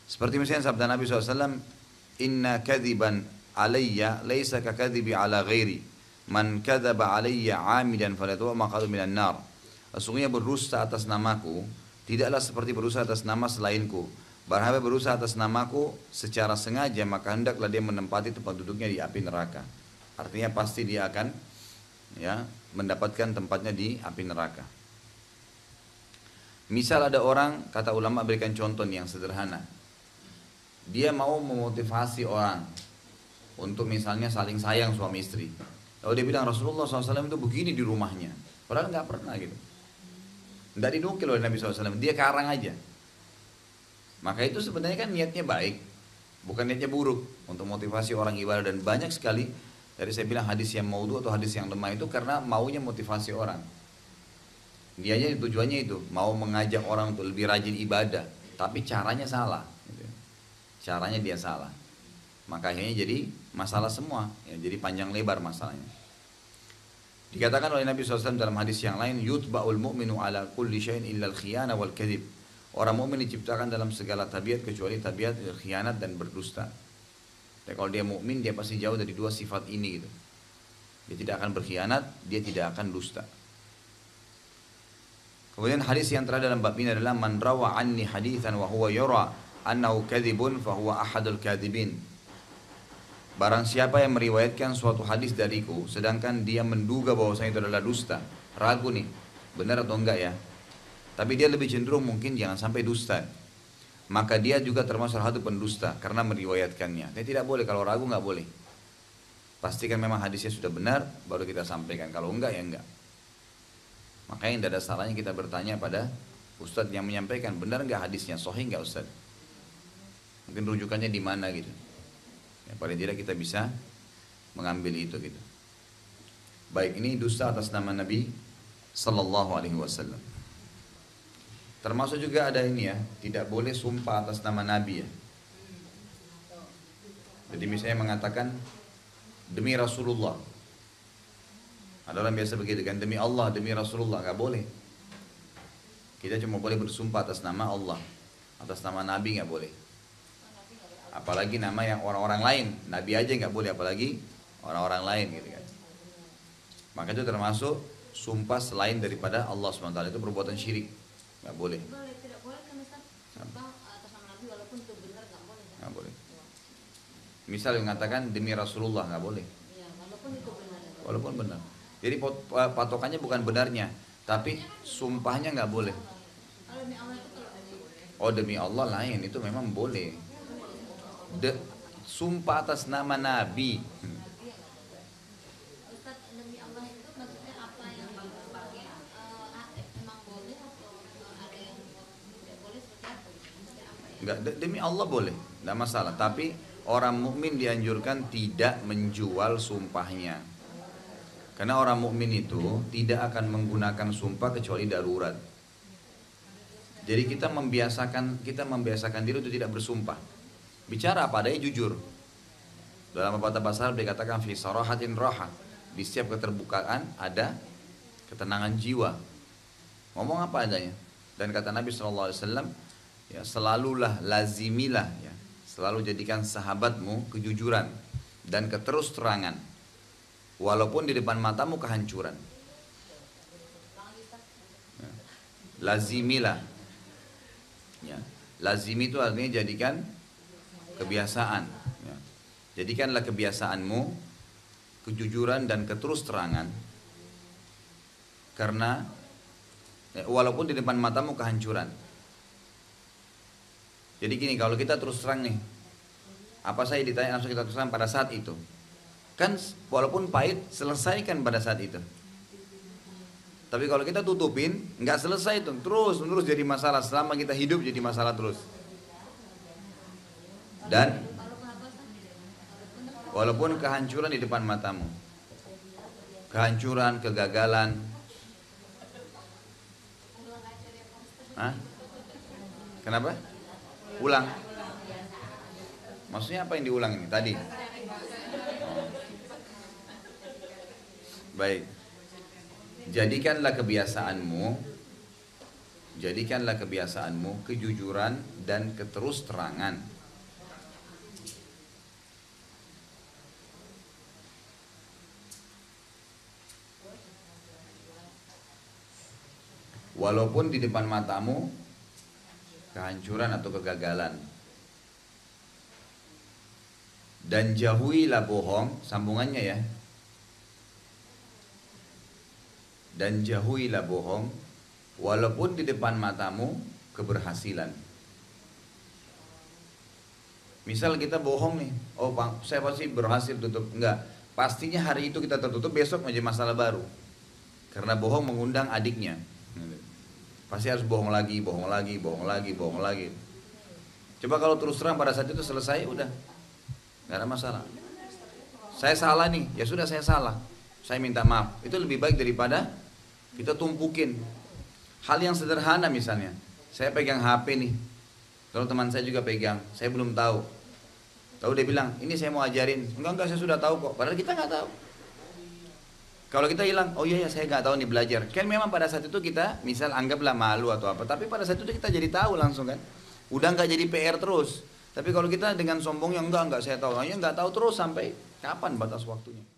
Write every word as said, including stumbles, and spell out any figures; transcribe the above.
Seperti misalnya sabda Nabi shallallahu alaihi wasallam, Inna kadhiban alayya laysa ka kadhibi ala ghairi. Man kadhaba alayya amidan falyatawa maqadu minan nar. Sesungguhnya berdusta atas namaku tidaklah seperti berdusta atas nama selainku. Barang siapa berusaha atas namaku secara sengaja, maka hendaklah dia menempati tempat duduknya di api neraka. Artinya pasti dia akan ya mendapatkan tempatnya di api neraka. Misal ada orang, kata ulama berikan contoh yang sederhana. Dia mau memotivasi orang untuk misalnya saling sayang suami istri. Lalu dia bilang Rasulullah shallallahu alaihi wasallam itu begini di rumahnya. Padahal nggak pernah gitu. Tidak dinukil oleh Nabi shallallahu alaihi wasallam, dia karang aja. Maka itu sebenarnya kan niatnya baik, bukan niatnya buruk untuk motivasi orang ibadah. Dan banyak sekali dari saya bilang hadis yang maudhu atau hadis yang lemah itu karena maunya motivasi orang. Dia aja tujuannya itu mau mengajak orang untuk lebih rajin ibadah, tapi caranya salah. Caranya dia salah. Maka akhirnya jadi masalah semua, ya, jadi panjang lebar masalahnya. Dikatakan oleh Nabi shallallahu alaihi wasallam dalam hadis yang lain, yutba'ul mu'minu ala kulli syai'in illa al-khiyana wal kadhib. Orang mukmin diciptakan dalam segala tabiat kecuali tabiat khianat dan berdusta. Dan kalau dia mukmin, dia pasti jauh dari dua sifat ini gitu. Dia tidak akan berkhianat, dia tidak akan dusta. Kemudian hadis yang terakhir dalam bab ini adalah man rawa anni haditsan wa huwa yara annahu kadzibun fa huwa ahadul kadzibin. Barang siapa yang meriwayatkan suatu hadis dariku sedangkan dia menduga bahwasanya itu adalah dusta, ragu nih, benar atau enggak ya? Tapi dia lebih cenderung mungkin jangan sampai dusta. Maka dia juga termasuk satu pendusta karena meriwayatkannya. Tapi tidak boleh, kalau ragu nggak boleh. Pastikan memang hadisnya sudah benar, baru kita sampaikan. Kalau enggak ya enggak. Makanya tidak ada salahnya kita bertanya pada ustadz yang menyampaikan, benar enggak hadisnya, sahih enggak ustadz? Mungkin rujukannya di mana gitu. Ya, paling tidak kita bisa mengambil itu gitu. Baik, ini dusta atas nama Nabi Sallallahu Alaihi Wasallam. Termasuk juga ada ini ya, tidak boleh sumpah atas nama Nabi ya. Jadi misalnya mengatakan demi Rasulullah. Ada orang biasa begitu kan, demi Allah, demi Rasulullah, nggak boleh. Kita cuma boleh bersumpah atas nama Allah, atas nama Nabi nggak boleh. Apalagi nama yang orang-orang lain, Nabi aja nggak boleh, apalagi orang-orang lain gitu kan. Maka itu termasuk sumpah selain daripada Allah subhanahu wa taala, itu perbuatan syirik. Nggak boleh. Boleh, tidak boleh kan Ustaz? Sumpah atas nama Nabi walaupun itu benar nggak boleh. Nggak boleh. Misal mengatakan demi Rasulullah nggak boleh. Iya, walaupun itu benar. Walaupun benar. Jadi patokannya bukan benarnya, tapi sumpahnya nggak boleh. Kalau demi Allah itu kalau demi Oh demi Allah lain, itu memang boleh. De, sumpah atas nama Nabi. Ustaz, demi Allah itu maksudnya apa yang dipakai? Uh, emang boleh atau ada yang tidak boleh seperti apa? Maksudnya apa ya? Enggak, demi Allah boleh, enggak masalah. Tapi orang mukmin dianjurkan tidak menjual sumpahnya. Karena orang mukmin itu tidak akan menggunakan sumpah kecuali darurat. Jadi kita membiasakan kita membiasakan diri untuk tidak bersumpah. Bicara apa adanya, jujur. Dalam pepatah bahasa Arab dikatakan fi sarahatin raha. Di setiap keterbukaan ada ketenangan jiwa. Ngomong apa adanya. Dan kata Nabi shallallahu alaihi wasallam, ya selalulah lazimilah ya, selalu jadikan sahabatmu kejujuran dan keterus terangan. Walaupun di depan matamu kehancuran. Ya. Lazimilah. Ya. Lazimi itu artinya jadikan kebiasaan. Ya. Jadikanlah kebiasaanmu kejujuran dan keterus terangan. Karena ya, walaupun di depan matamu kehancuran. Jadi gini, kalau kita terus terang nih, apa saya ditanya langsung kita terus terang pada saat itu. Kan walaupun pahit, selesaikan pada saat itu. Tapi kalau kita tutupin, nggak selesai itu, terus terus jadi masalah selama kita hidup, jadi masalah terus. Dan walaupun kehancuran di depan matamu, kehancuran, kegagalan, Hah? Kenapa? Ulang. Maksudnya apa yang diulang ini tadi? Baik. Jadikanlah kebiasaanmu Jadikanlah kebiasaanmu kejujuran dan keterus terangan. Walaupun di depan matamu kehancuran atau kegagalan. Dan jauhilah bohong, sambungannya ya. Dan jauhilah bohong, walaupun di depan matamu keberhasilan. Misal kita bohong nih, oh Bang, saya pasti berhasil tutup. Enggak, pastinya hari itu kita tertutup, besok menjadi masalah baru. Karena bohong mengundang adiknya. Pasti harus bohong lagi, bohong lagi, bohong lagi, bohong lagi. Coba kalau terus terang pada saat itu selesai, udah nggak ada masalah. Saya salah nih, ya sudah saya salah. Saya minta maaf. Itu lebih baik daripada kita tumpukin. Hal yang sederhana misalnya, saya pegang H P nih. Kalau teman saya juga pegang, saya belum tahu. Tahu dia bilang, ini saya mau ajarin. Enggak enggak, saya sudah tahu kok. Padahal kita nggak tahu. Kalau kita hilang, oh iya ya saya nggak tahu nih belajar. Kan memang pada saat itu kita, misal anggaplah malu atau apa. Tapi pada saat itu kita jadi tahu langsung kan. Udah nggak jadi P R terus. Tapi kalau kita dengan sombongnya enggak enggak saya tahu, hanya nggak tahu terus sampai kapan batas waktunya.